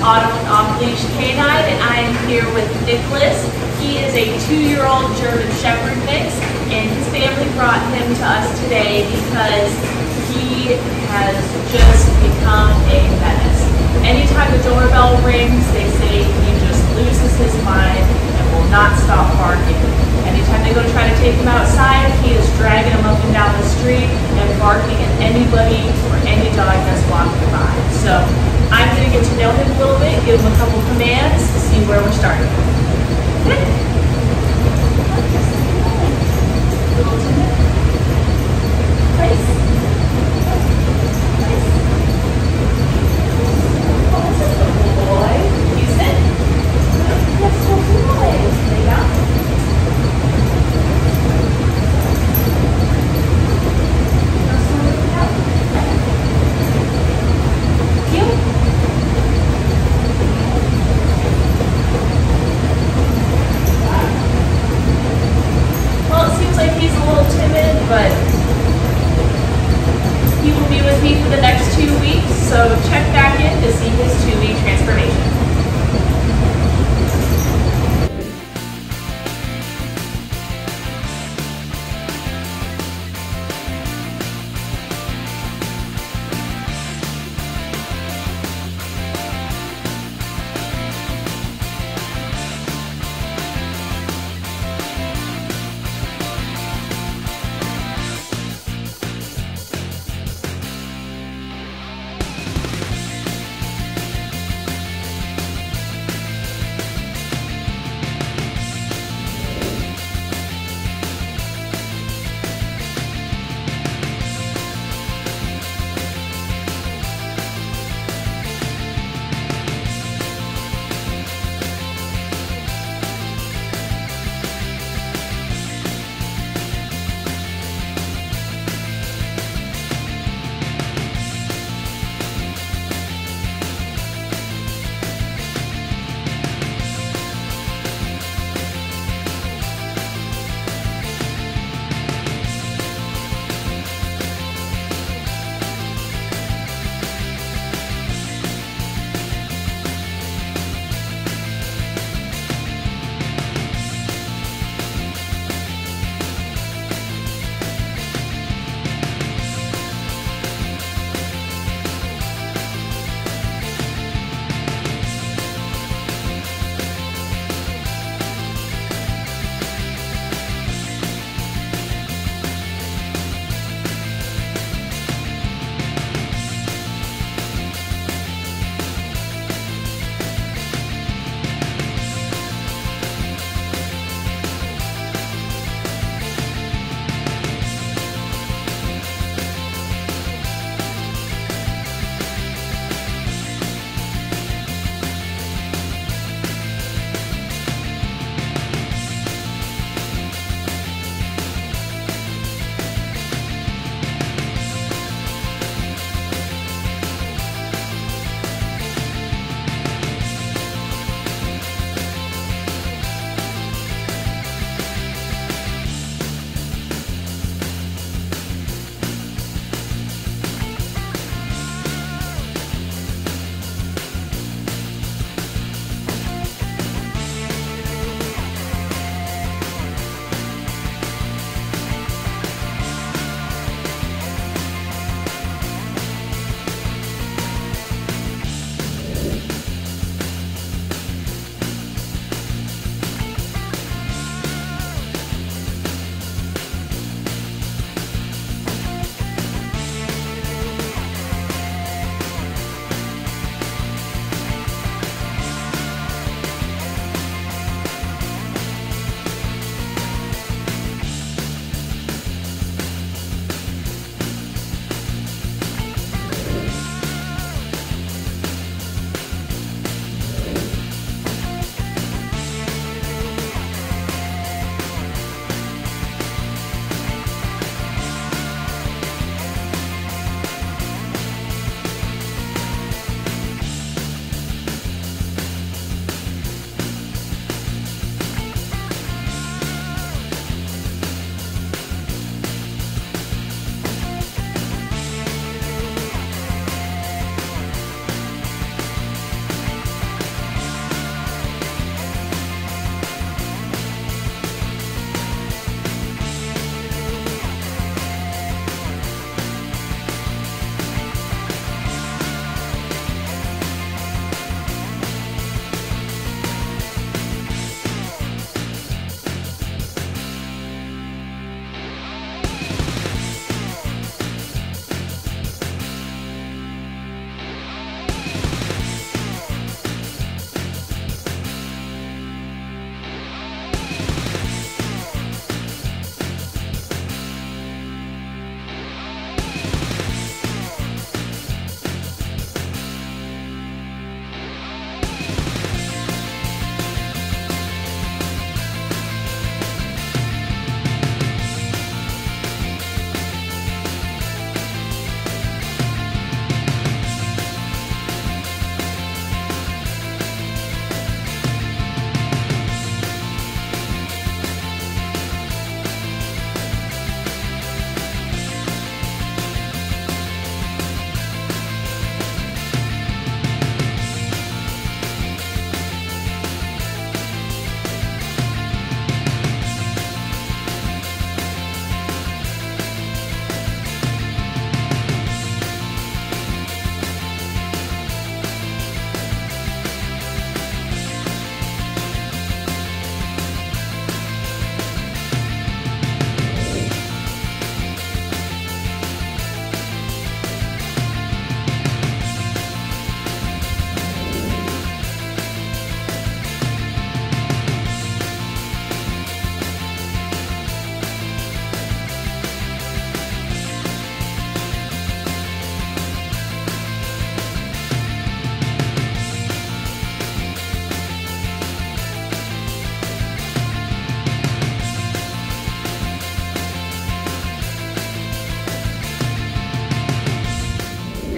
Autumn with Off Leash Canine, and I am here with Nicholas. He is a 2-year-old German Shepherd mix, and his family brought him to us today because he has just become a menace. Anytime the doorbell rings, they say he just loses his mind and will not stop barking. Anytime they go to try to take him outside, he is dragging him up and down the street and barking at anybody or any dog that's walking by. So I'm going to get to know him a little bit, give him a couple commands to see where we're starting. Little timid. Place. Place. Oh, this is a good boy. You sit. That's so good. Lay down.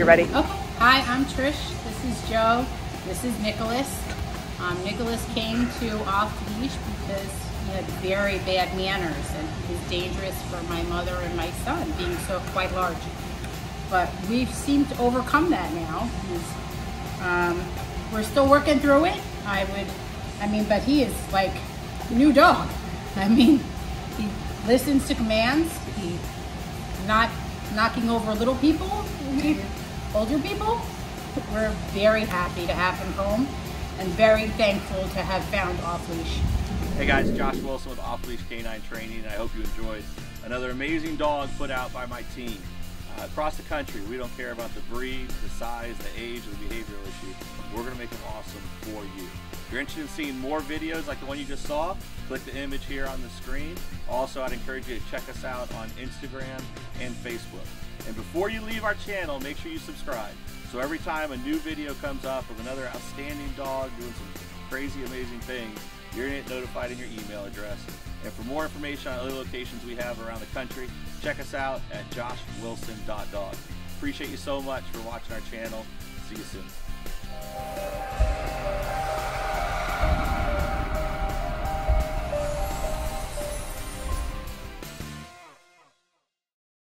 ready. Okay. Hi, I'm Trish. This is Joe. This is Nicholas. Nicholas came to off leash because he had very bad manners and he was dangerous for my mother and my son, being so quite large. But we've seemed to overcome that now. We're still working through it. But he is like a new dog. He listens to commands. He's not knocking over little people, older people. We're very happy to have him home and very thankful to have found Off Leash. Hey guys, Josh Wilson with Off Leash Canine Training, and I hope you enjoyed another amazing dog put out by my team. Across the country, we don't care about the breed, the size, the age, or the behavioral issue. We're going to make them awesome for you. If you're interested in seeing more videos like the one you just saw, click the image here on the screen. Also, I'd encourage you to check us out on Instagram and Facebook. And before you leave our channel, make sure you subscribe. So every time a new video comes up of another outstanding dog doing some crazy, amazing things, you're going to get notified in your email address. And for more information on other locations we have around the country, check us out at joshwilson.dog. Appreciate you so much for watching our channel. See you soon.